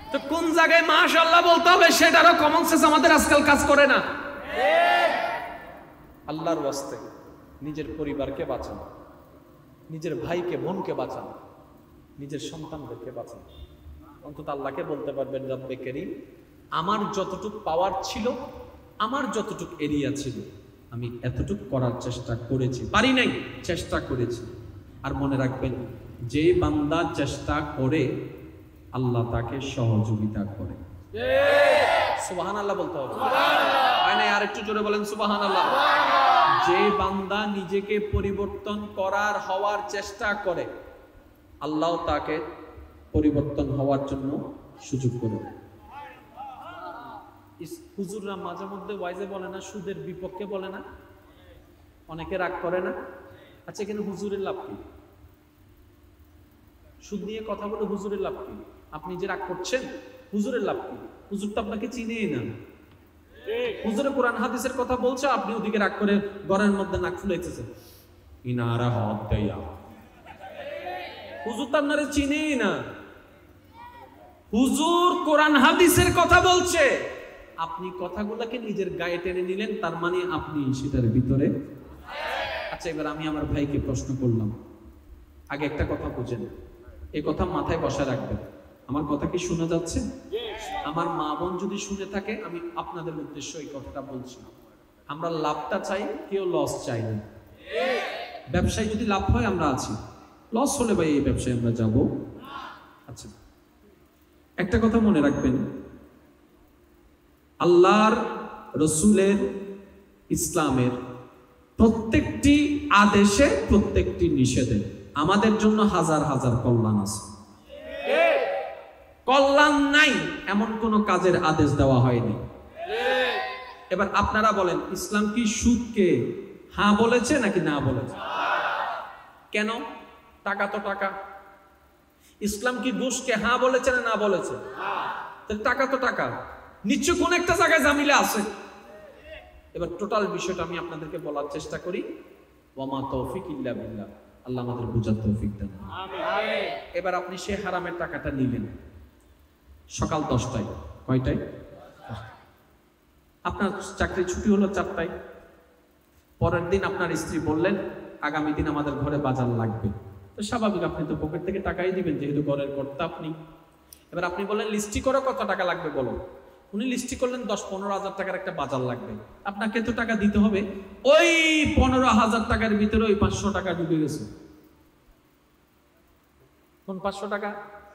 তো কোন জায়গায় মাশাআল্লাহ বলতে হবে সেটারও কমন সেন্স আমাদের আজকাল কাজ করে না। আল্লাহর ওয়াস্তে নিজের পরিবারকে বাঁচান, নিজের ভাইকে বোনকে বাঁচান, নিজের সন্তানদেরকে বাঁচান। অন্তত আল্লাহকে বলতে পারবেন, রব্বে কারীম, আমার যতটুক পাওয়ার ছিল, আমার যতটুক এরিয়া ছিল, আমি এতটুক করার চেষ্টা করেছি, পারি নাই, চেষ্টা করেছি। আর মনে রাখবেন, যে বান্দা চেষ্টা করে আল্লাহ তাকে সহযোগিতা করে। সুবহানাল্লাহ বলতে হবে, হয় না? আর একটু জোরে বলেন সুবহানাল্লাহ। যে বান্দা নিজেকে পরিবর্তন করার হওয়ার চেষ্টা করে, আল্লাহ তাকে পরিবর্তন হওয়ার জন্য সুযোগ করে। হুজুররা মাঝে মধ্যে ওয়াইজে বলে না, সুদের বিপক্ষে বলে না, অনেকে রাগ করে না। আচ্ছা, এখানে হুজুরের লাভ কি? সুদ নিয়ে কথা বলে হুজুরের লাভ কি? আপনি যে রাগ করছেন, হুজুরের লাভ কি? হুজুর তো আপনাকে চিনেই না। হুজুরে কোরআন হাদিসের কথা বলছে, আপনি ওদিকে রাগ করে ঘরের মধ্যে নাক ফুলাইতেছেন। ইনারা হদ দেয়া, হুজুর তো আপনারা চিনেই না। হুজুর কোরআন হাদিসের কথা বলছে, আপনি কথাগুলোকে নিজের গায়ে টেনে নিলেন, তার মানে আপনি সেটার ভিতরে। আচ্ছা, এবার আমি আমার ভাইকে প্রশ্ন করলাম, আগে একটা কথা বুঝেন, এই কথা মাথায় বসা রাখবেন। আমার কথা কি শোনা যাচ্ছে? আমার মা বোন যদি শুনে থাকে, আমি আপনাদের উদ্দেশ্য এই কথাটা বলছি। আমরা লাভটা চাই, কেউ লস চাই না। ব্যবসায় যদি লাভ হয় আমরা আছি, লস হলে ভাই এই ব্যবসায় আমরা যাব। আচ্ছা, একটা কথা মনে রাখবেন, আল্লাহর রসুলের ইসলামের প্রত্যেকটি আদেশে, প্রত্যেকটি নিষেধে আমাদের জন্য হাজার হাজার কল্যাণ আছে। কল্যাণ নাই এমন কোন কাজের আদেশ দেওয়া হয়নি। এবার আপনারা বলেন, ইসলাম কি সুদকে হ্যাঁ বলেছে নাকি না বলেছে? কেন? টাকা তো টাকা। ইসলাম কি ঘুষকে হ্যাঁ বলেছে না না বলেছে? টাকা তো টাকা, নিশ্চয় কোন একটা জায়গায় জামিলা আছে। এবার টোটাল বিষয়টা আমি আপনাদেরকে বলার চেষ্টা করি। ওয়ামা তৌফিক ইল্লা বিল্লাহ, আল্লাহ আমাদের বুঝার তৌফিক দেন। এবার আপনি সে হারামের টাকাটা নিলেন সকাল 10টায়, কয়টায়? আপনার চাকরি ছুটি হলো 4টায়। পরের দিন আপনার স্ত্রী বললেন, আগামী দিন আমাদের ঘরে বাজার লাগবে। তো স্বাভাবিক, আপনি তো পকেট থেকে টাকাই দিবেন, যেহেতু ঘরের কর্তা আপনি। এবার আপনি বললেন, লিস্টি করো, কত টাকা লাগবে বলো। উনি লিস্টি করলেন 10-15 হাজার টাকার একটা বাজার লাগবে। আপনাকে তো টাকা দিতে হবে। ওই 15,000 টাকার ভিতরে ওই 500 টাকা ঢুকে গেছে। কোন 500 টাকা?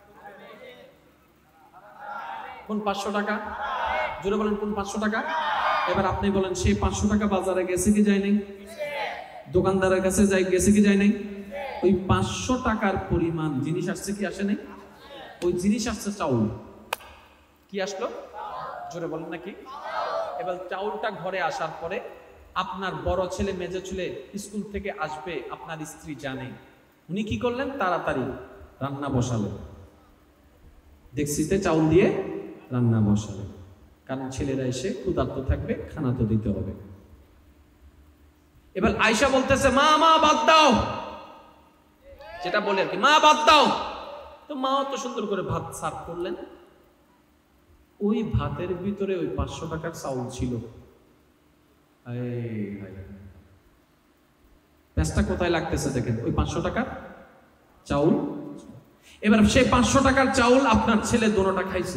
কোন 500 টাকা? জোরে বলেন, কোন 500 টাকা? এবার আপনি বলেন, সেই 500 টাকা বাজারে গেছে কি যায় নাই? দোকানদারের কাছে গেছে কি যায় নাই? ওই 500 টাকার পরিমাণ জিনিস আসছে কি আসে নাই? ওই জিনিস আসছে চাউল। কি আসলো? জোরে বলেন নাকি? এবার চাউলটা ঘরে আসার পরে আপনার বড় ছেলে, মেজো ছেলে স্কুল থেকে আসবে, আপনার স্ত্রী জানে। উনি কি করলেন? তাড়াতাড়ি রান্না বসালেন, ডেকচিতে চাউল দিয়ে রান্না বসালেন, কারণ ছেলেরা এসে ক্ষুধার্ত থাকবে, খানা তো দিতে হবে। এবার আয়েশা বলতেছে, মা মা বাদ দাও, যেটা বলে আর কি, মা বাদ দাও। তো মা অত সুন্দর করে ভাত সার্ভ করলেন। ওই ভাতের ভিতরে ওই 500 টাকার চাউল ছিল। প্যাঁচটা কোথায় লাগতেছে দেখেন, ওই 500 টাকার চাউল। এবার সেই 500 টাকার চাউল আপনার ছেলে দোনোটা খাইছে,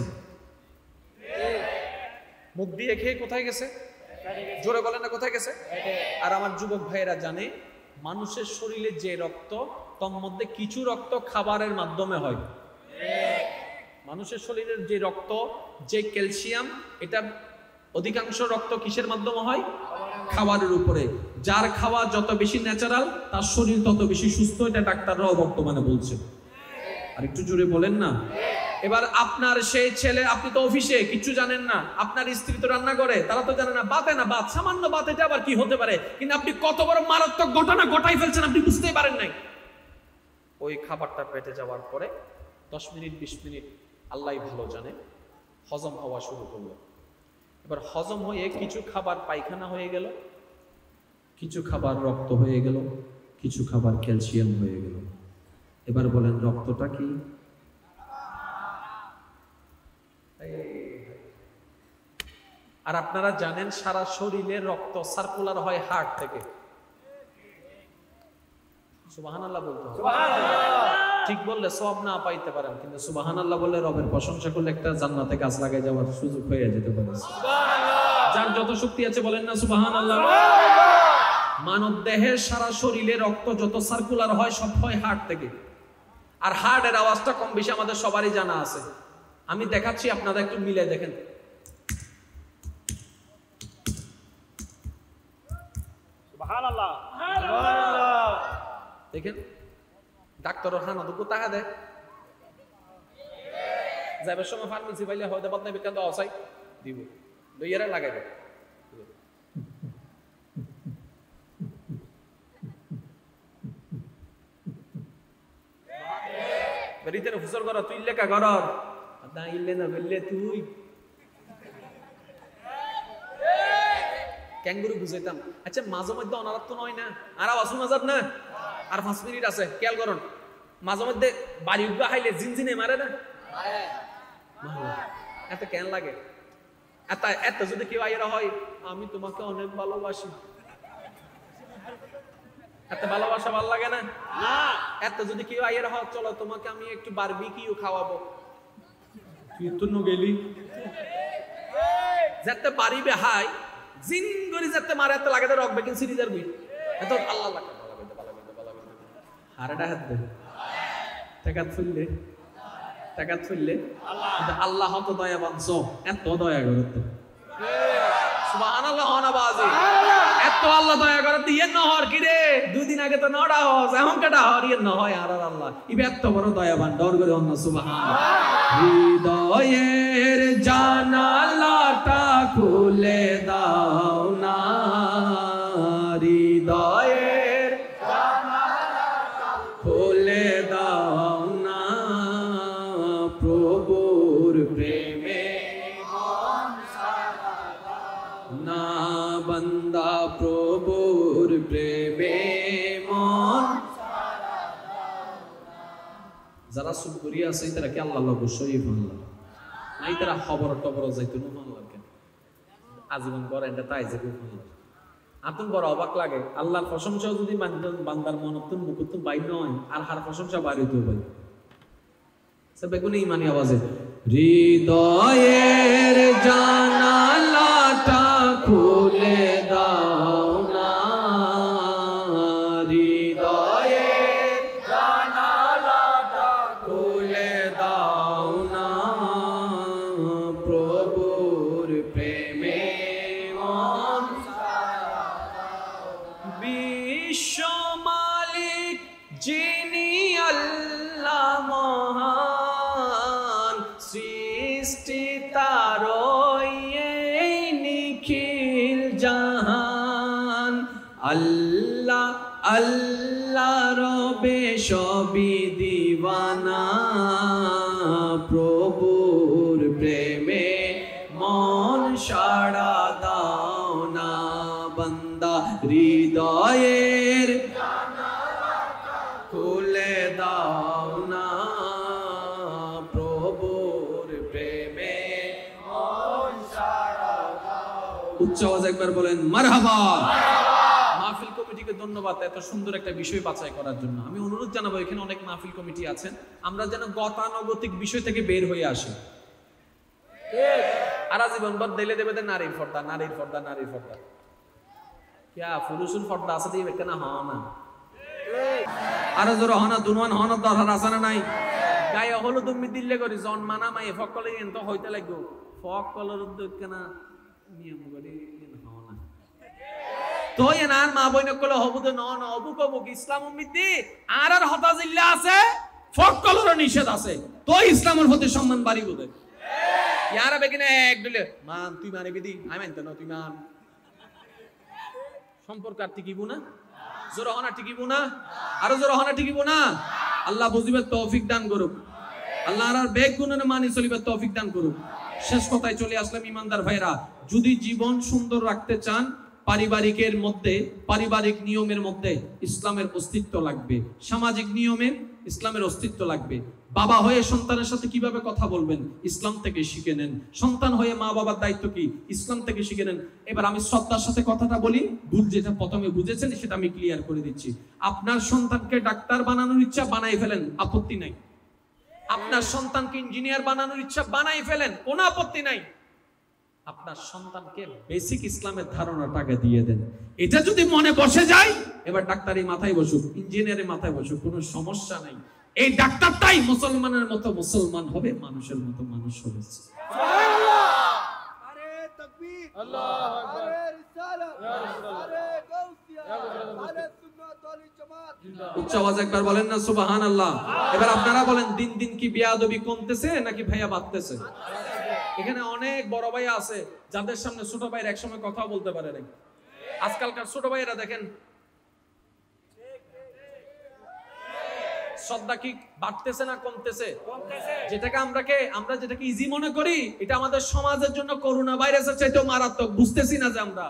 মুখ দিয়ে খেয়ে কোথায় গেছে? জোরে বলেন না, কোথায় গেছে? আর আমার যুবক ভাইয়েরা জানে, মানুষের শরীরে যে রক্ত, তার মধ্যে কিছু রক্ত খাবারের মাধ্যমে হয়। মানুষের শরীরের যে রক্ত, যে ক্যালসিয়াম, এটা অধিকাংশ রক্ত কিসের মাধ্যমে হয়? খাবারের উপরে। যার খাওয়া যত বেশি ন্যাচারাল, তার শরীর তত বেশি সুস্থ, এটা ডাক্তাররাও বর্তমানে বলছে। আর একটু জোরে বলেন না। এবার আপনার সেই ছেলে, আপনি তো অফিসে কিচ্ছু জানেন না, আপনার স্ত্রী তো রান্না করে, তারা তো জানে না, বাতে না বাত, সামান্য বাত, এটা আবার কি হতে পারে, কিন্তু আপনি কত বড় মারাত্মক ঘটনা ঘটাই ফেলছেন, আপনি বুঝতেই পারেন নাই। ওই খাবারটা পেটে যাওয়ার পরে 10 মিনিট 20 মিনিট আল্লাহই ভালো জানে, হজম হওয়া শুরু করলো। এবার হজম হয়ে কিছু খাবার পায়খানা হয়ে গেল, কিছু খাবার রক্ত হয়ে গেল, কিছু খাবার ক্যালসিয়াম হয়ে গেল। এবার বলেন, রক্তটা কি? আর আপনারা জানেন সারা শরীরে রক্ত সার্কুলার হয় হার্ট থেকে। সুবহানাল্লাহ বলতে হবে। ঠিক বললে সব না পাইতে পারেন, কিন্তু সুবহানাল্লাহ বললে রবের প্রশংসা করলে একটা জান্নাতে গাছ লাগাই যাওয়ার সুযোগ হয়ে যেতে পারে। যার যত শক্তি আছে বলেন না সুবহানাল্লাহ। মানব দেহের সারা শরীরে রক্ত যত সার্কুলার হয় সব হয় হার্ট থেকে। আর হার্টের আওয়াজটা কম বেশি আমাদের সবারই জানা আছে। আমি দেখাচ্ছি, আপনারা একটু মিলে দেখেন। সুবহানাল্লাহ। দেখেন ডাক্তারের হানা দুটো টাকা দেয়, যাইবার সময় ফার্মেসি পাইলে হয়তো বদনাই বিজ্ঞান দেওয়া চাই দিব, লইয়ারা লাগাই দেয়। বেরিতে ফুসল কর, তুই লেখা কর না, ইল্লে না বললে তুই ক্যাঙ্গুরু বুঝাইতাম। আচ্ছা মাঝে মধ্যে অনারাত্ম নয় না, আর আওয়াজ শোনা যাবে না, আর 5 মিনিট আছে, খেয়াল করুন। মাঝে মধ্যে বাড়ি উগা খাইলে জিনজিনে মারে না, এত কেন লাগে? এত যদি কেউ আইরা হয় আমি তোমাকে অনেক ভালোবাসি, এত ভালোবাসা ভালো লাগে না? এত যদি কেউ আইরা হয় চলো তোমাকে আমি একটু বারবিকিউ খাওয়াবো, তুই তো গেলি যাতে পারিবে হাই জিন গরি যাতে মারে এত লাগে রকবে কিন্তু সিরিজের বই এত আল্লাহ লাগে হারাটা হাত দে টাকা ফুললে আল্লাহ তো দয়া বানছো, এত দয়া করতে সুবহানাল্লাহ না বাজি, এত আল্লাহ দয়া করতে ইয়ে নহর কি রে, 2 দিন আগে তো নড়া হস এখন কাটা হর ইয়ে নহয়। আর আল্লাহ ইবে এত বড় দয়াবান, ডর করে অন্য সুবহানাল্লাহ। হৃদয়ের জানালাটা খুলে দাও না, হৃদয়ের জানালাটা খুলে দাও না, প্রভুর প্রেমে মন সারা দাও না, বান্দা প্রভুর প্রেমে মন সারা দাও না। যারা সুখ করিয়া আছে তারা কি আল্লাহ অবশ্যই ভালো নাই, তারা খবর টবর যাইতো না ভালো লাগে আজীবন করেন তাই যে খুব ভালো। আতুন বড় অবাক লাগে, আল্লাহর প্রশংসা যদি বান্দার মনতুন মুখতুন বাইর নয়, আর হার প্রশংসা বাড়িতে পাই বেগুনি ইমানি আওয়াজে। হৃদয়ের জানালাটা খুলে দাও না, হৃদয়ের জানালাটা খুলে দাও না, প্রভুর প্রেমে মন সারা দাও। বিশ্ব মালিক যিনি আল্লাহ মহান, সৃষ্টি তারই এই নিখিল জাহান, আল্লাহ আল্লাহ রবে সবই দিওয়ানা, প্রভুর প্রেমে মন সাড়া দাও না, বান্দা হৃদয়ের খুলে দাও না, প্রভুর প্রেমে মন সাড়া দাও। উচ্চ আওয়াজে একবার বলেন মারহাবা। মাহফিল কমিটিকে ধন্যবাদ এত সুন্দর একটা বিষয় বাছাই করার জন্য। আমি অনুরোধ জানাবো, এখানে অনেক মাহফিল কমিটি আছেন, আমরা যেন গতানুগতিক বিষয় থেকে বের হয়ে আসি। আর আজীবন বাদ দিলে দেবে নারীর পর্দা, নারীর পর্দা, নারীর পর্দা, কিয়া পুরুষের পর্দা আছে দিয়ে কেনা হয় না, আরো জোর হনা দুনওয়ান হনা দরকার আছে না নাই? গায়ে হলো তুমি দিল্লে করি জন্মানা মাই ফকলে তো হইতে লাগবে, ফকলের কেনা নিয়ম করি হয় না তো এনার মা বইন কলে হবু তো ন হবু কবু ইসলাম উম্মিদি আর আর হতা জিল্লা আছে, ফকলের নিষেধ আছে, তো ইসলামের প্রতি সম্মান বাড়ি বোধ ইয়ারা বেগিনে এক দিলে মান তুই মানে বিধি আমি মানতে না, তুই মান সম্পর্ক আর টিকিব না, জোর হনা টিকিব না, আরো জোর হনা টিকিব না। আল্লাহ বুঝিবে তৌফিক দান করুক, আল্লাহ আর বেগ গুণনে মানি চলিবে তৌফিক দান করুক। শেষ কথায় চলে আসলাম ইমানদার ভাইরা, যদি জীবন সুন্দর রাখতে চান পারিবারিক নিয়মের মধ্যে ইসলামের অস্তিত্ব লাগবে, সামাজিক নিয়মের ইসলামের অস্তিত্ব লাগবে। বাবা হয়ে সন্তানের সাথে কিভাবে কথা বলবেন, ইসলাম থেকে শিখে নেন। সন্তান হয়ে মা বাবার দায়িত্ব কি, ইসলাম থেকে শিখে নেন। এবার আমি শ্রদ্ধার সাথে কথাটা বলি, ভুল যেটা প্রথমে বুঝেছেন সেটা আমি ক্লিয়ার করে দিচ্ছি। আপনার সন্তানকে ডাক্তার বানানোর ইচ্ছা, বানাই ফেলেন, আপত্তি নাই। আপনার সন্তানকে ইঞ্জিনিয়ার বানানোর ইচ্ছা, বানাই ফেলেন, কোনো আপত্তি নাই। আপনার সন্তানকে বেসিক ইসলামের ধারণাটা আগে দিয়ে দেন। এটা যদি মনে বসে যায়, এবার ডাক্তারি মাথায় বসুক, ইঞ্জিনিয়ারের মাথায় বসুক, কোনো সমস্যা নাই। এই ডাক্তারটাই মুসলমানের মতো মুসলমান হবে, মানুষের মতো মানুষ হবে। আরে তাকবীর, আল্লাহু আকবার, আরে রিসালাত, আরে গাউসিয়া, আরে সুন্নাত ওয়াল জামাত। উচ্চ আওয়াজে একবার বলেন না সুবহানাল্লাহ। এবার আপনারা বলেন, দিন দিন কি বিয়াদবি কমতেছে নাকি ভাইয়া বাড়তেছে? এখানে অনেক বড় ভাইয়া আছে যাদের সামনে ছোট ভাইয়ের একসময় কথা বলতে পারে না। আজকালকার ছোট ভাইয়েরা দেখেন, শ্রদ্ধা কি বাড়তেছে না কমতেছে? আমরা যেটাকে ইজি মনে করি, এটা আমাদের সমাজের জন্য করোনা ভাইরাসের চাইতেও মারাত্মক। বুঝতেছি না যে আমরা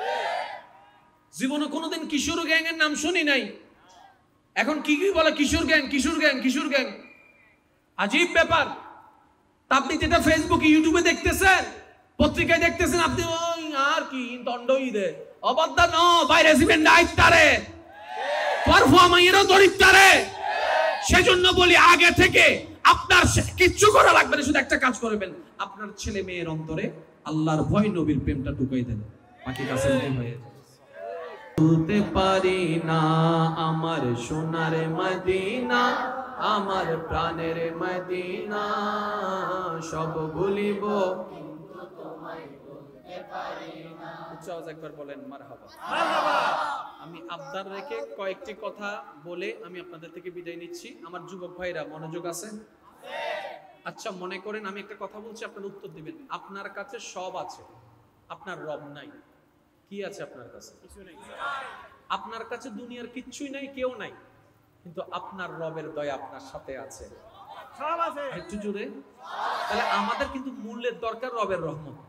জীবনে কোনোদিন কিশোর গ্যাং এর নাম শুনি নাই। এখন কি কি বলে, কিশোর গ্যাং, কিশোর গ্যাং, কিশোর গ্যাং। আজীব ব্যাপার। আপনি যেটা ফেসবুকে ইউটিউবে দেখতেছেন, পত্রিকায় দেখতেছেন, আপনি ওই আর কি দণ্ডই দে অবাধ্যা ন ভাইরাস ইভেন্ট আইতারে পারফর্মাইরও দরিদ্রারে। সেজন্য বলি, আগে থেকে আপনার কিচ্ছু করা লাগবে না, শুধু একটা কাজ করবেন, আপনার ছেলে মেয়ের অন্তরে আল্লাহর ভয়, নবীর প্রেমটা ঢুকাই দেন, বাকি কাছে নেই হয়ে যাবে। বলতে পারি না আমার সোনার মদিনা, আমার প্রাণের মদিনা, সব ভুলিব কিন্তু তোমায় বলতে পারি না। একবার বলেন মারহাবা। আমি আবদার রেখে কয়েকটি কথা বলে আমি আপনাদের থেকে বিদায় নিচ্ছি। আমার যুবক ভাইরা মনোযোগ আছে? আচ্ছা, মনে করেন আমি একটা কথা বলছি, আপনারা উত্তর দিবেন। আপনার কাছে সব আছে, আপনার রব নাই। কি আছে আপনার কাছে? আপনার কাছে দুনিয়ার কিচ্ছুই নাই, কেউ নাই, কিন্তু আপনার রবের দয়া আপনার সাথে আছে, সব আছে। একটু জোরে। তাহলে আমাদের কিন্তু মূল্যের দরকার রবের রহমত।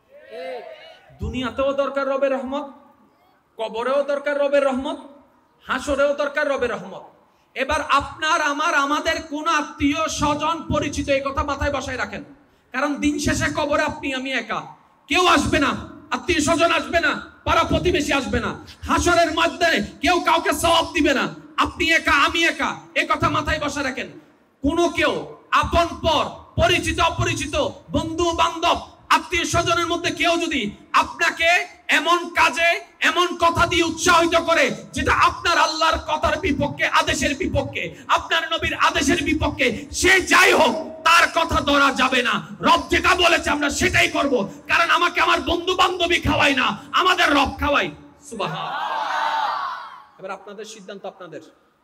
দুনিয়াতেও দরকার রবের রহমত, কবরেও দরকার রবের রহমত, হাসরেও দরকার রবের রহমত। এবার আপনার আমার আমাদের কোন আত্মীয় স্বজন পরিচিত, এই কথা মাথায় বসায় রাখেন। কারণ দিন শেষে কবরে আপনি আমি একা, কেউ আসবে না, আত্মীয় স্বজন আসবে না, পাড়া প্রতিবেশী আসবে না, হাসরের মধ্যে কেউ কাউকে সওয়াব দিবে না, আপনি একা আমি একা। এই কথা মাথায় বসায় রাখেন। কোনো কেউ আপন পর, পরিচিত অপরিচিত, বন্ধু বান্ধব, আত্মীয় স্বজনের মধ্যে কেউ যদি আপনাকে এমন কাজে এমন কথা দিয়ে উৎসাহিত করে যেটা আপনার আল্লাহর কথার বিপক্ষে, আদেশের বিপক্ষে, আপনার নবীর আদেশের বিপক্ষে, সে যাই হোক তার কথা ধরা যাবে না। রব যেটা বলেছে আমরা সেটাই করব, কারণ আমাকে আমার বন্ধু বান্ধবী খাওয়াই না, আমাদের রব খাওয়াই। সুবহানাল্লাহ। এবার আপনাদের সিদ্ধান্ত, আপনাদের।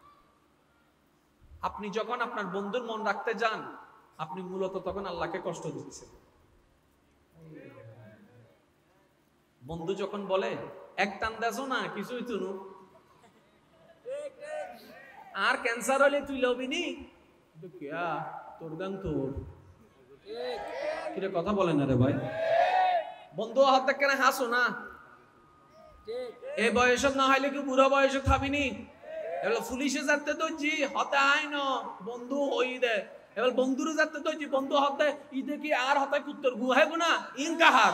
আপনি যখন আপনার বন্ধুর মন রাখতে যান, আপনি মূলত তখন আল্লাহকে কষ্ট দিচ্ছেন। বন্ধু যখন বলে এক টান দেছো না কিছুই তুনু, আর ক্যান্সার হলে তুই লবি নি, তোর গান তোর কিরে কথা বলে না রে ভাই। বন্ধু হাত দেখে না হাসো না, এই বয়সে না হইলে কি বুড়া বয়সে খাবিনি। এবার পুলিশে যাতে দইছি হতে আইন বন্ধু হই দে, এবার বন্ধুরে যাতে দইছি বন্ধু হতে ই দেখি আর হতে কুত্তর গুহাই গুনা ইন কাহার।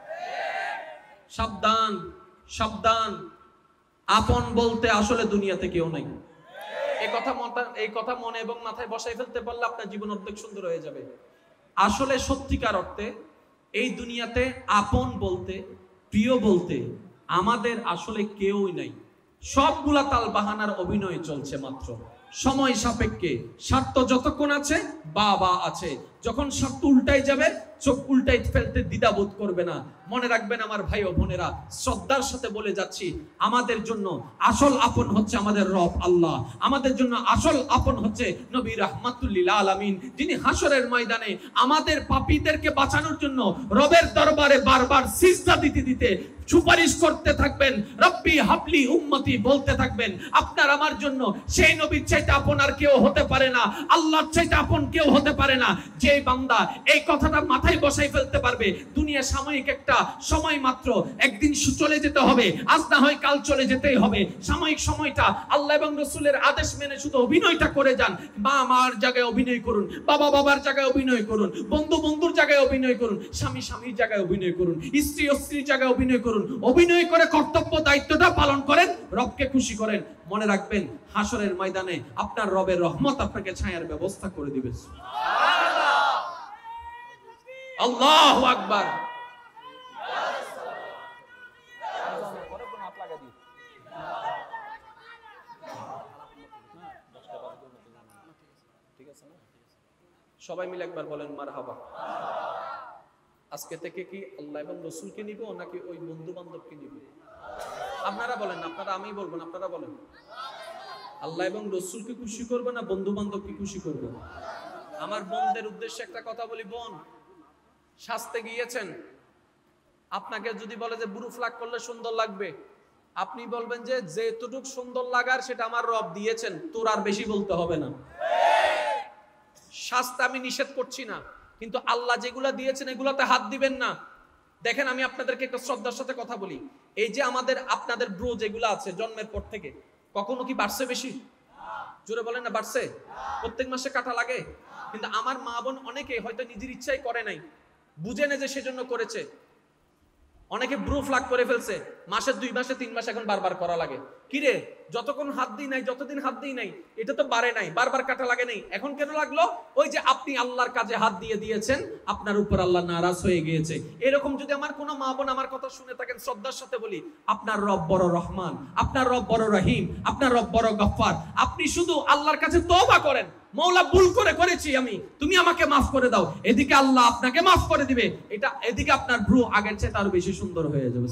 সাবধান, সাবধান। আপন বলতে আসলে দুনিয়াতে কেউ নাই। এই কথা মনে এবং মাথায় বসাই ফেলতে পারলে আপনার জীবন অর্ধেক সুন্দর হয়ে যাবে। আসলে সত্যিকার অর্থে এই দুনিয়াতে আপন বলতে, প্রিয় বলতে আমাদের আসলে কেউই নাই। সবগুলা তাল বাহানার অভিনয় চলছে মাত্র, সময় সাপেক্ষে। স্বার্থ যতক্ষণ আছে বাবা আছে, যখন স্বার্থ উল্টাই যাবে চোখ উল্টাই ফেলতে দ্বিধাবোধ করবে না। মনে রাখবেন আমার ভাই ও বোনেরা, শ্রদ্ধার সাথে বলে যাচ্ছি, আমাদের জন্য আসল আপন হচ্ছে আমাদের রব আল্লাহ। আমাদের জন্য আসল আপন হচ্ছে নবী রাহমাতুল লিল আলামিন, যিনি হাসরের ময়দানে আমাদের পাপীদেরকে বাঁচানোর জন্য রবের দরবারে বারবার সিজদা দিতে দিতে সুপারিশ করতে থাকবেন, রব্বি হাবলি উম্মতি বলতে থাকবেন। আপনার আমার জন্য সেই নবীর চাইতে আপন আর কেউ হতে পারে না, আল্লাহর চাইতে আপন কেউ হতে পারে না। যে যেই বান্দা এই কথাটা মাথায় বসাই ফেলতে পারবে, দুনিয়া সাময়িক একটা সময় মাত্র, একদিন চলে যেতে হবে, আজ না হয় কাল চলে যেতেই হবে। সাময়িক সময়টা আল্লাহ এবং রাসূলের আদেশ মেনে শুধু অভিনয়টা করে যান। মা মার জায়গায় অভিনয় করুন, বাবা বাবার জায়গায় অভিনয় করুন, বন্ধু বন্ধুর জায়গায় অভিনয় করুন, স্বামী স্বামীর জায়গায় অভিনয় করুন, স্ত্রী ও স্ত্রীর জায়গায় অভিনয় করুন। অভিনয় করে কর্তব্য দায়িত্বটা পালন করেন, রবকে খুশি করেন। মনে রাখবেন, হাসরের ময়দানে আপনার রবের রহমত আপনাকে ছায়ার ব্যবস্থা করে দিবে। আল্লাহু আকবার। সবাই মিলে একবার বলেন মারহাবা। আজকে থেকে কি আল্লাহ এবং রাসূলকে নিব নাকি ওই বন্ধু বান্ধবকে নিব? আপনারা বলেন, আপনারা, আমি বলবো না, আপনারা বলেন। আল্লাহ এবং রাসূলকে খুশি করবে না বন্ধু বান্ধবকে খুশি করবে? আমার বোনদের উদ্দেশ্যে একটা কথা বলি, বোন সাজতে গিয়েছেন, আপনাকে যদি বলে যে ব্রু ফ্লাক করলে সুন্দর লাগবে, আপনি বলবেন যে যেটুকু সুন্দর লাগার সেটা আমার রব দিয়েছেন, তোর আর বেশি বলতে হবে না। শাস্তি আমি নিষেধ করছি না, কিন্তু আল্লাহ যেগুলা দিয়েছেন এগুলাতে হাত দিবেন না। দেখেন, আমি আপনাদেরকে একটা শ্রদ্ধার সাথে কথা বলি, এই যে আপনাদের ব্রো যেগুলো আছে জন্মের পর থেকে, কখনো কি বাড়ছে বেশি? জোরে বলেন না, বাড়ছে? প্রত্যেক মাসে কাটা লাগে, কিন্তু আমার মা বোন অনেকে হয়তো নিজের ইচ্ছাই করে নাই, বুঝে না যে সেজন্য করেছে। অনেকে ব্রু ফ্লাক করে ফেলছে, মাসে 2 মাসে 3 মাস এখন বারবার করা লাগে। কিরে, যতক্ষণ হাত দিই নাই, যতদিন হাত দিই নাই, এটা তো বাড়ে নাই, বারবার কাটা লাগে নাই, এখন কেন লাগলো? ওই যে আপনি আল্লাহর কাজে হাত দিয়ে দিয়েছেন, আপনার উপর আল্লাহ নারাজ হয়ে গিয়েছে। এরকম যদি আমার কোনো মা বোন আমার কথা শুনে থাকেন, শ্রদ্ধার সাথে বলি, আপনার রব বড় রহমান, আপনার রব বড় রহিম, আপনার রব বড় গফফার। আপনি শুধু আল্লাহর কাছে তওবা করেন, মওলা ভুল করেছি আমি, তুমি আমাকে মাফ করে দাও, এদিকে আল্লাহ আপনাকে মাফ করে দিবে। এটা এদিকে আপনার ভ্রু আগের চেয়ে আরো বেশি সুন্দর হয়ে যাবে।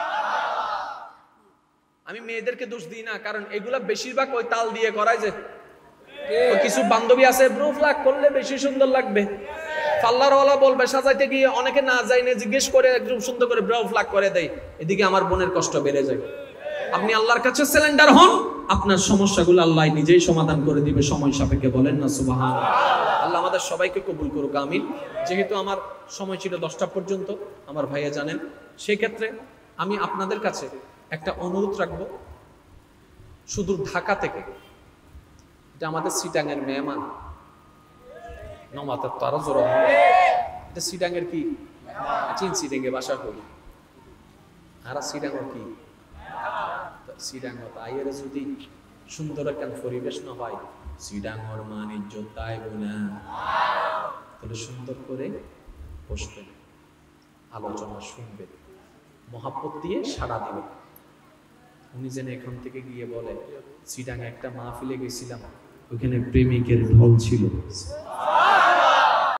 আমি মেয়েদেরকে দোষ দিই না, কারণ এগুলা বেশিরভাগ ওই তাল দিয়ে করায়। যে কিছু বান্ধবী আছে ব্রু ফ্লাক করলে বেশি সুন্দর লাগবে, পার্লারওয়ালা বলবে সাজাইতে গিয়ে, অনেকে না যায়নি জিজ্ঞেস করে একদম সুন্দর করে ব্রু ফ্লাক করে দেয়, এদিকে আমার বোনের কষ্ট বেড়ে যায়। আপনি আল্লাহর কাছে সিলিন্ডার হন, আপনার সমস্যাগুলো আল্লাহ নিজেই সমাধান করে দিবে সময় সাপেক্ষে। বলেন না সুবহানাল্লাহ। আল্লাহ আমাদের সবাইকে কবুল করুক, আমিন। যেহেতু আমার সময় ছিল 10টা পর্যন্ত, আমার ভাইয়া জানেন, সেই ক্ষেত্রে আমি আপনাদের কাছে একটা অনুরোধ রাখবো। সুদূর ঢাকা থেকে, এটা আমাদের সিটাঙের মেহমান, নমাতের তারা জোর, এটা সিটাঙের কি চিন সিটাঙে বাসা করি, আর সিটাঙর কি সিডাঙ্গর আইয়ের যদি সুন্দর একটা পরিবেশ না হয়, সিডাঙ্গর মান ইজ্জত তাইব না। তাহলে সুন্দর করে বসবেন, আলোচনা শুনবেন, মহাব্বত দিয়ে সাড়া দিবেন। উনি যেন এখান থেকে গিয়ে বলে, সিডাঙ্গে একটা মাহফিলে গেছিলাম, ওখানে প্রেমিকের ঢল ছিল।